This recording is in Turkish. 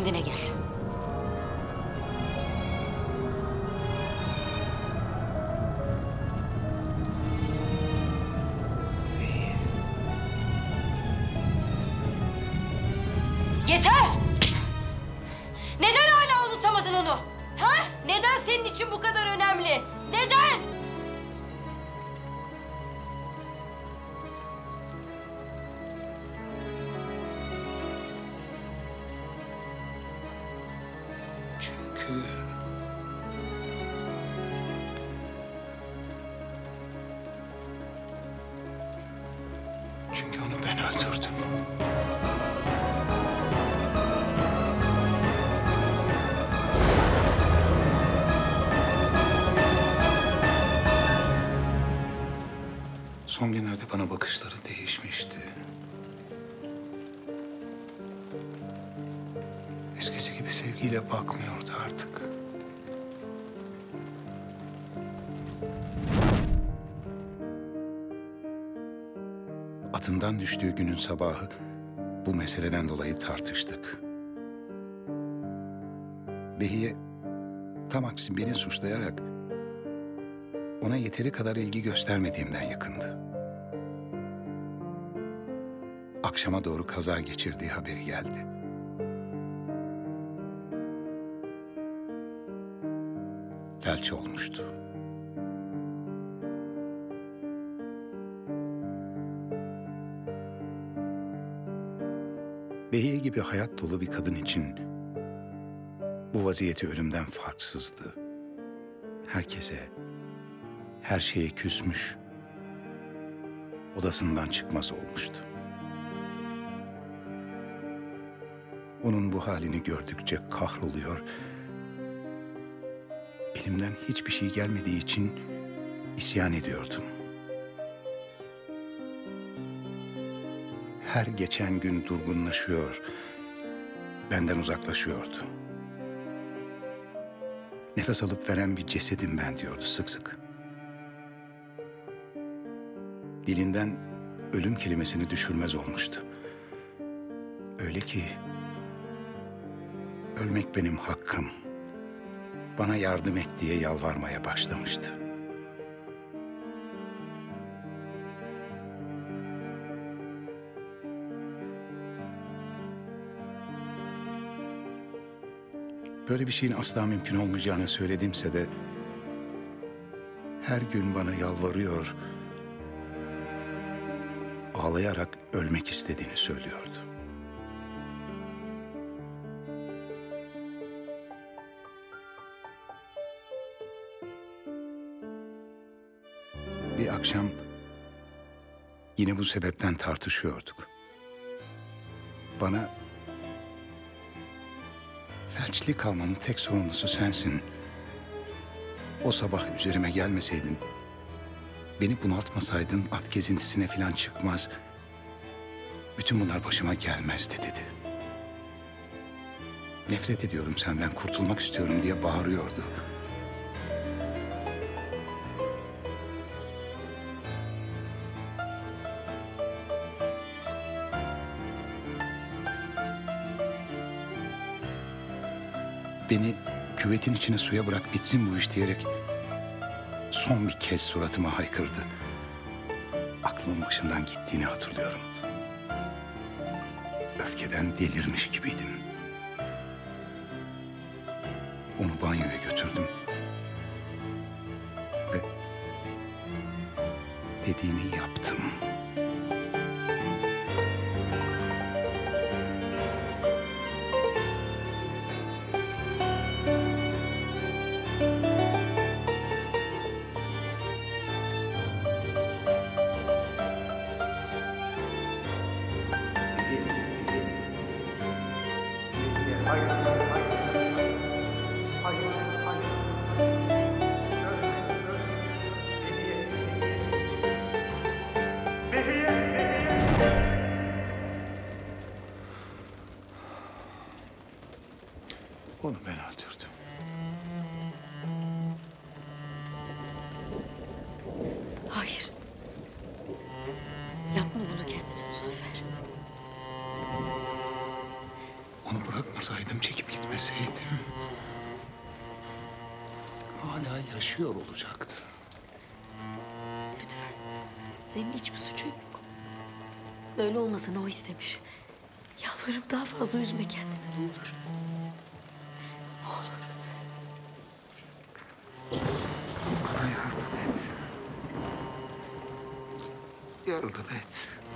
kendine gel. Yeter! Neden hala unutamadın onu? Ha? Neden senin için bu kadar önemli? Neden? Çünkü... Çünkü onu ben öldürdüm. Son günlerde bana bakışları değişmişti. Eskisi gibi sevgiyle bakmıyordu artık. Atından düştüğü günün sabahı bu meseleden dolayı tartıştık. Behiye tam aksi beni suçlayarak ona yeteri kadar ilgi göstermediğimden yakındı. Akşama doğru kaza geçirdiği haberi geldi. Felç olmuştu. Behiye gibi hayat dolu bir kadın için bu vaziyeti ölümden farksızdı. Herkese, her şeye küsmüş, odasından çıkmaz olmuştu. Onun bu halini gördükçe kahroluyor, elimden hiçbir şey gelmediği için isyan ediyordum. Her geçen gün durgunlaşıyor, benden uzaklaşıyordu. Nefes alıp veren bir cesedim ben diyordu sık sık. Dilinden ölüm kelimesini düşürmez olmuştu. Öyle ki ölmek benim hakkım, bana yardım et diye yalvarmaya başlamıştı. Böyle bir şeyin asla mümkün olmayacağını söyledimse de her gün bana yalvarıyor, ağlayarak ölmek istediğini söylüyordu. Bir akşam yine bu sebepten tartışıyorduk. Bana felçli kalmamın tek sorumlusu sensin. O sabah üzerime gelmeseydin, beni bunaltmasaydın at gezintisine falan çıkmaz, bütün bunlar başıma gelmezdi dedi. Nefret ediyorum senden, kurtulmak istiyorum diye bağırıyordu. Beni küvetin içine suya bırak bitsin bu iş diyerek son bir kez suratıma haykırdı. Aklımın başından gittiğini hatırlıyorum. Öfkeden delirmiş gibiydim. Onu banyoya götürdüm. Ve dediğini yaptım. Bırakmasaydım, çekip gitmeseydim... hala yaşıyor olacaktı. Lütfen. Senin hiçbir suçun yok. Böyle olmasını o istemiş. Yalvarırım daha fazla üzme kendini ne olur. Ne olur. Bana yardım et. Yardım et.